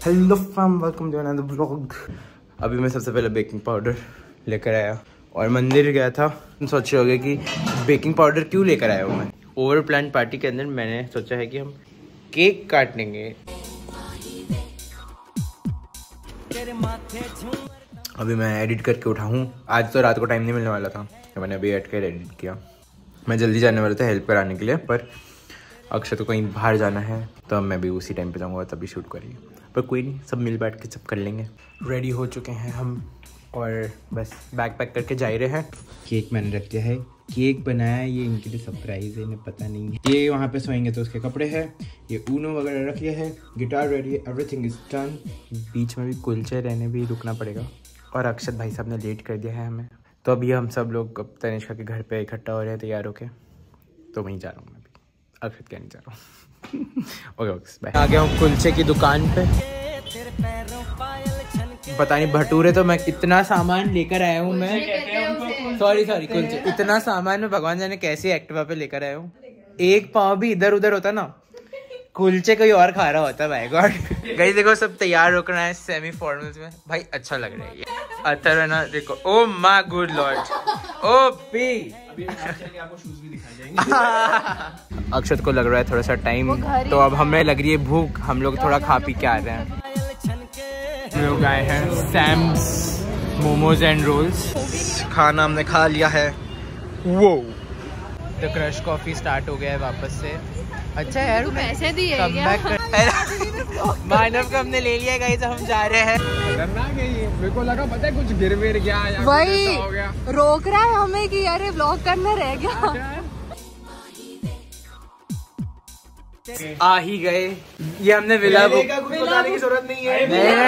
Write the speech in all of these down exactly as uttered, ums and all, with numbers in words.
Hello fam, welcome to another blog. अभी मैं सबसे पहले बेकिंग पाउडर लेकर आया और मंदिर गया था। सोचे होगे कि बेकिंग पाउडर क्यों लेकर आया हूँ मैं। ओवर प्लान पार्टी के अंदर मैंने सोचा है कि हम केक काट लेंगे। अभी मैं एडिट करके उठा हूँ। आज तो रात को टाइम नहीं मिलने वाला था तो मैंने अभी एड कर एडिट किया। मैं जल्दी जाने वाला था हेल्प कराने के लिए, पर अक्षय तो कहीं बाहर जाना है तो अब मैं भी उसी टाइम पे जाऊँगा तभी शूट करेंगे। पर कोई नहीं, सब मिल बैठ के सब कर लेंगे। रेडी हो चुके हैं हम और बस बैग पैक करके जा ही रहे हैं। केक मैंने रख दिया है, केक बनाया है, ये इनके लिए सरप्राइज है, इन्हें पता नहीं है। ये वहाँ पे सोएंगे तो उसके कपड़े हैं, ये ऊनो वगैरह रख लिया है, गिटार रेडी है, एवरीथिंग इज डन। बीच में भी कुलचे रहने भी रुकना पड़ेगा और अक्षत भाई साहब ने लेट कर दिया है हमें, तो अभी हम सब लोग अब तनिष्का के घर पे इकट्ठा हो रहे हैं तैयार होके, तो वहीं जा रहा हूँ मैं भी। अक्षत क्या नहीं जा रहा हूँ। ओके ओके, आ गया हूँ कुलचे की दुकान पे। पता नहीं भटूरे तो मैं इतना सामान लेकर आया हूँ मैं, सॉरी सॉरी कुलचे, इतना सामान मैं भगवान जाने कैसे एक्टिवा पे लेकर आया हूँ। एक पाँव भी इधर उधर होता ना, कुलचे कोई और खा रहा होता। भाई गॉड गाइस देखो, सब तैयार होकर आए सेमी फॉर्मल्स में। भाई अच्छा लग रहा है ये अतर है ना, देखो। Oh my good lord, O P. Akshat को लग रहा है थोड़ा सा टाइम, तो अब हमें लग रही है भूख, हम लोग थोड़ा खा पी के आ रहे हैं। हम लोग आए हैं सैम्स मोमोज एंड रोल्स। खाना हमने खा लिया है। वो द क्रश कॉफी स्टार्ट हो गया है वापस से। अच्छा यार, पैसे दिए मानव को हमने ले लिया गाइस, हम जा रहे हैं। मेरे को लगा पता है कुछ गिर विर गया या वही हो गया। रोक रहा है हमें कि यार व्लॉग करना रह गया। आ ही गए, ये हमने विला बुक। कुछ बताने की जरूरत नहीं है।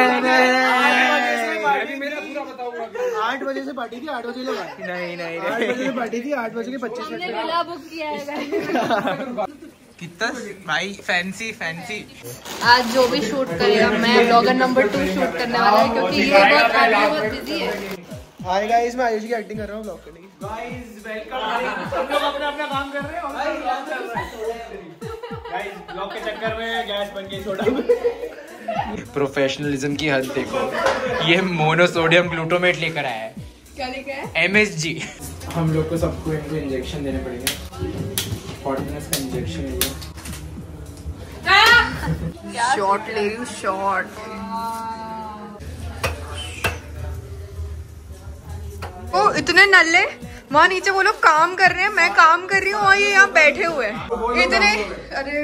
आठ बजे से पार्टी थी, आठ बजे लगा। नहीं नहीं आठ बजे से पार्टी थी, आठ बजे के पच्चीस मिनट विला बुक किया है। कितना भाई फैंसी फैंसी। आज जो भी शूट करेगा, मैं ब्लॉगर नंबर टू शूट करने वाला है क्योंकि ये बहुत आगे बहुत बिजी है। हाय गाइस, मैं आयुष की एक्टिंग कर रहा हूँ ब्लॉग करने की। गाइस वेलकम, सब लोग अपना अपना काम कर रहे हैं और ब्लॉग चल रहा है। गाइस ब्लॉग के चक्कर में गैस बन गई सोडा। प्रोफेशनलिज्म की हद देखो, ये मोनोसोडियम ग्लूटामेट लेकर आया है। क्या लेकर है? M S G. हम लोग को सबको इनको इंजेक्शन देने पड़ेंगे, हॉटनेस का इंजेक्शन है ये। शॉट ले रही हूँ, शॉट। ओ इतने नल्ले, वहाँ नीचे वो लोग काम कर रहे हैं, मैं काम कर रही हूँ और ये यहाँ बैठे हुए हैं इतने। अरे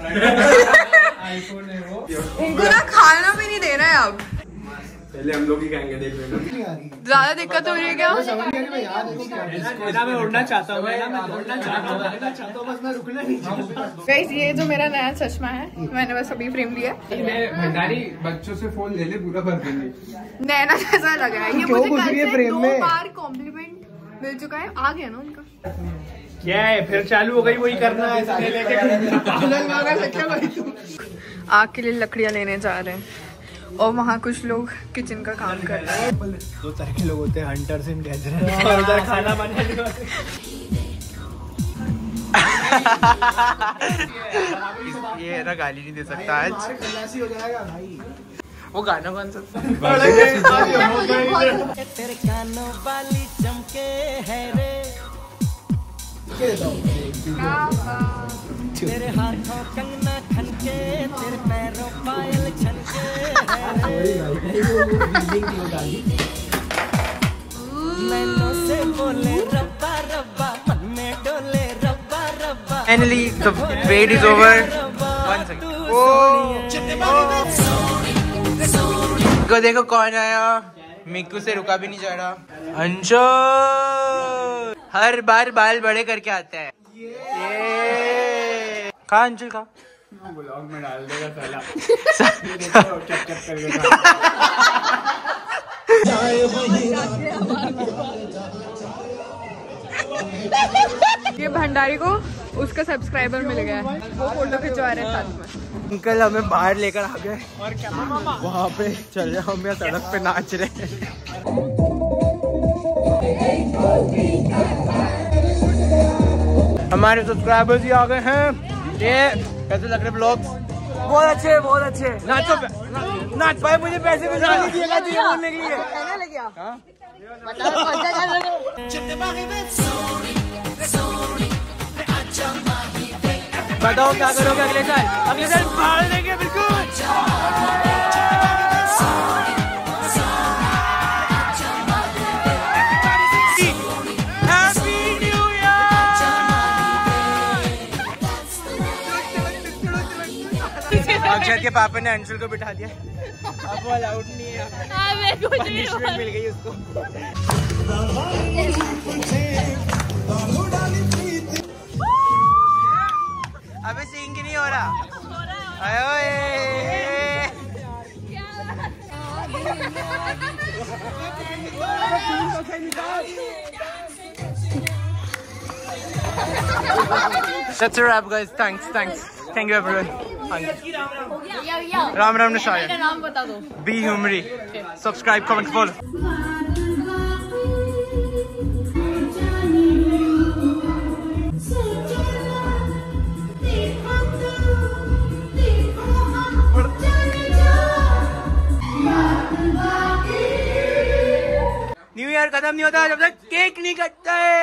इनको ना खाना भी नहीं दे रहा है। अब पहले हम लोग ही कहेंगे, देख लेना। ज्यादा दिक्कत हो रही है क्या? मैं उड़ना चाहता हूँ, मैं उड़ना चाहता हूँ, बस मैं रुकना नहीं चाहता। गाइस ये जो मेरा नया चश्मा है, मैंने बस अभी फ्रेम लिया। भंडारी बच्चों से फोन ले ले, पूरा भर देंगे। नैना जैसा लग रहा है ये मुझे। कल से दो बार कॉम्प्लीमेंट मिल चुका है, आ गया ना उनका। क्या है फिर चालू हो गई, वही करना है। आग के लिए लकड़ियाँ लेने जा रहे हैं और वहाँ कुछ लोग किचन का काम कर रहे हैं। दो तरह के लोग होते हैं, हंटर्स एंड गैदरर्स, और उधर खाना बनाने वाले। ये ना गाली नहीं दे सकता आज। हो जाएगा भाई। वो गाना कौन सा? तेरे कानों वाली चमके है रे, तेरे हाथों कंगना खनके, तेरे पैरों पायल छनके है रे। नैनों से बोले रब्बा रब्बा, मन में डोले रब्बा रब्बा। Finally the wait is over. One second. देखो देखो कौन आया, मिक्कू से रुका भी नहीं जा रहा। अंशु हर बार बाल बड़े करके आता है। ये खा अंशुल खा, ब्लॉग में डाल देगा साला। ये भंडारी को उसका सब्सक्राइबर मिल गया है, वो फोटो खिंचवा रहे हैं साथ में। अंकल हमें बाहर लेकर आ गए और क्या वहाँ पे चल रहे, हम यहाँ सड़क पे नाच रहे हैं। हमारे सब्सक्राइबर्स ही आ गए हैं। ये कैसे लग रहे ब्लॉग्स? बहुत अच्छे बहुत अच्छे। नाचो नाच भाई, मुझे पैसे भी नहीं दिएगा तुझे बोलने के लिए। कहने लग गया बताओ क्या करोगे अगले साल? अगले साल फाड़ देंगे बिल्कुल। अक्षर के पापा ने अंशुल को बिठा दिया, अब वो अलाउड नहीं है। पनिशमेंट मिल गई उसको। अबे सीन की नहीं हो रहा। That's a wrap, guys. Thanks, thanks. Thank you, everyone. Ram Ram निशाय। नाम बता दो। बी ह्यूमरी। Subscribe, comment, follow. New year खत्म नहीं होता जब तक केक नहीं कटता है।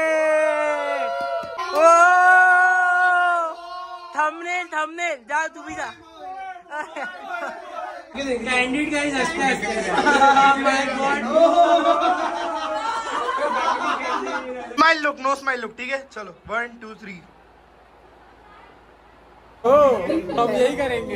ओ थंबनेल थंबनेल जा तू भी जा। कैंडिड गाइस हंसते हंसते। My god. Smile look, no smile look, ठीक है? चलो वन टू थ्री। ओ हम यही करेंगे।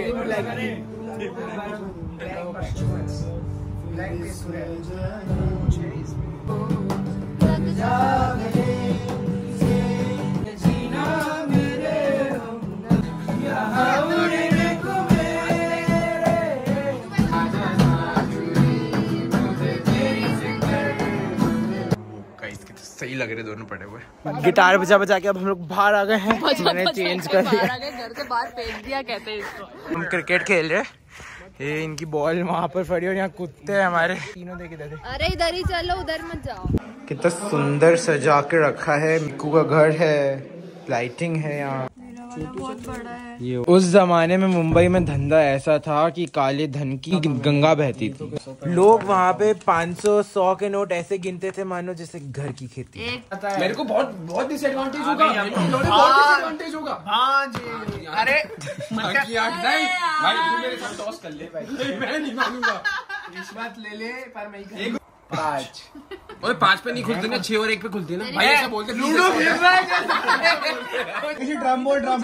सही लग रहे दोनों पड़े हुए। गिटार बजा बजा के अब हम लोग बाहर आ गए हैं। मैंने चेंज कर दिया, घर से बाहर फेंक दिया कहते हैं इसको। हम क्रिकेट खेल रहे हैं। ये इनकी बॉल वहाँ पर पड़ी और यहाँ कुत्ते हैं हमारे तीनों। देख इधर। अरे इधर ही चलो, उधर मत जाओ। कितना सुंदर सजा के रखा है। मिक्कू का घर है, लाइटिंग है यहाँ। बहुत बड़ा है। ये उस जमाने में मुंबई में धंधा ऐसा था कि काले धन की गंगा बहती थी। लोग वहाँ पे पाँच सौ सौ के नोट ऐसे गिनते थे मानो जैसे घर की खेती। मेरे को बहुत बहुत डिसएडवांटेज होगा। मेरे को बहुत डिसएडवांटेज होगा। हाँ जी। अरे नहीं भाई, तू मेरे साथ टॉस कर ले भाई। मैं नहीं मानूंगा। रिश्वत ले ले पर मैं ही पाँच। ओए पाँच पे नहीं खुलती ना, छह और एक पे खुलती है ना भाई। ऐसा बोलते लूडो खेल रहा है। ड्रम बोल ड्रम।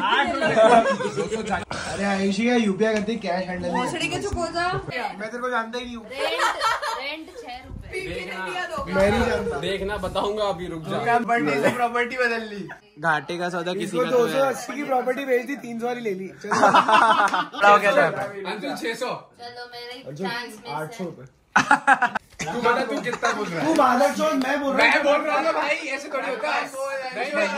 अरे आयुषी का यूपीआई करती कैश हैंडल। भोसड़ी के चुप हो जा। मैं तेरे को जानता ही नहीं हूँ। रेंट छह रुपए। मैं नहीं जानता। देखना बताऊंगा, अभी रुक जा। प्रॉपर्टी बदल ली। घाटे का सौदा किसी का दो सौ अस्सी की प्रॉपर्टी बेच दी, तीन सौ वाली ले ली। हो गया था छह सौ। चलो मेरे चांस में आठ सौ रुपए। तू बता तू कितना बोल रहा है? तू बालक छोड़, मैं बोल रहा हूँ। मैं बोल रहा हूँ ना भाई, ऐसे थोड़ी होता है। नहीं भाई,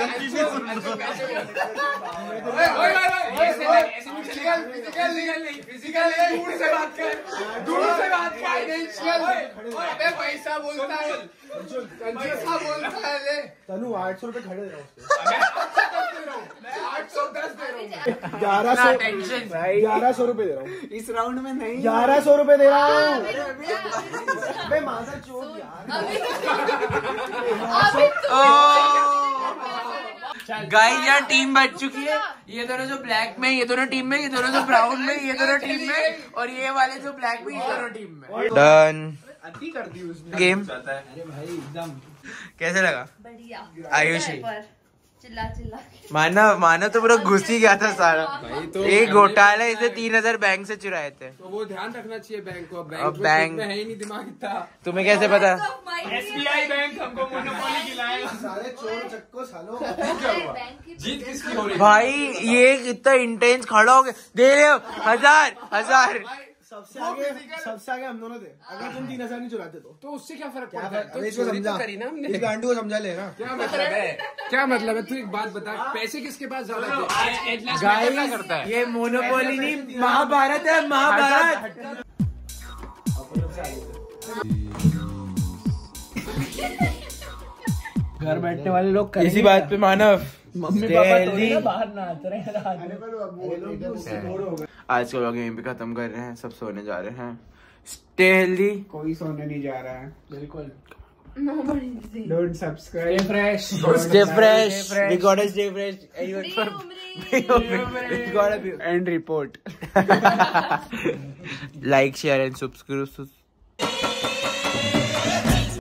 फिजिकल नहीं, फिजिकल दूर से बात कर, दूर से बात कर। फाइनेंशियल अबे पैसा बोलता है, पैसा बोलता है। ले तनु आठ सौ रुपए खड़े दे रहा हूँ। मैं आठ सौ दस दे रहा हूँ। ग्यारह सौ ग्यारह सौ रुपए दे रहा हूँ इस राउंड में। नहीं, ग्यारह सौ रुपए दे रहा हूँ। मादर चोट यार। गाइस यहाँ टीम बच चुकी है। ये दोनों जो ब्लैक में, ये दोनों टीम में, ये दोनों जो ब्राउन में, ये दोनों टीम में, और ये वाले जो ब्लैक में, ये दोनों टीम में। Done game. अरे भाई एकदम कैसे लगा? बढ़िया। आयुषी चिल्ला चिल्ला माना माना तो पूरा घुस ही गया था सारा। तो एक घोटाला इसे तीन हजार बैंक से चुराए थे। तो वो ध्यान रखना चाहिए बैंक को। बैंक, अब बैंक में है ही नहीं दिमाग इतना। तुम्हें कैसे पता? एसबीआई बैंक हमको मोनोपोली खिलाएगा। सारे चोर चक्को सालो। जीत किसकी हो रही? भाई ये इतना इंटेंस खड़ा हो गया। दे रहे हो हजार हजार। सबसे आगे सबसे आगे हम दोनों थे। अगर तुम तीन हजार नहीं चुराते तो तो उससे क्या फर्क पड़ता है? तो इसको समझा करी ना हमने। इस गांडू को समझा लेना। क्या मतलब है? क्या मतलब है? तू एक बात बता, पैसे किसके पास ज्यादा थे? गाइस करता है ये मोनोपोली नहीं, महाभारत है, महाभारत। घर बैठने वाले लोग इसी बात पे मानव मम्मी पापा थोड़ी ना बाहर नहाते रहे रात में। आज का व्लॉग यहीं पे खत्म कर रहे हैं, सब सोने जा रहे हैं। Stay healthy. कोई सोने नहीं जा रहा है बिल्कुल। Nobody. Don't subscribe. Stay fresh. Stay fresh. We gotta stay fresh. We gotta be and report. Like, share and subscribe.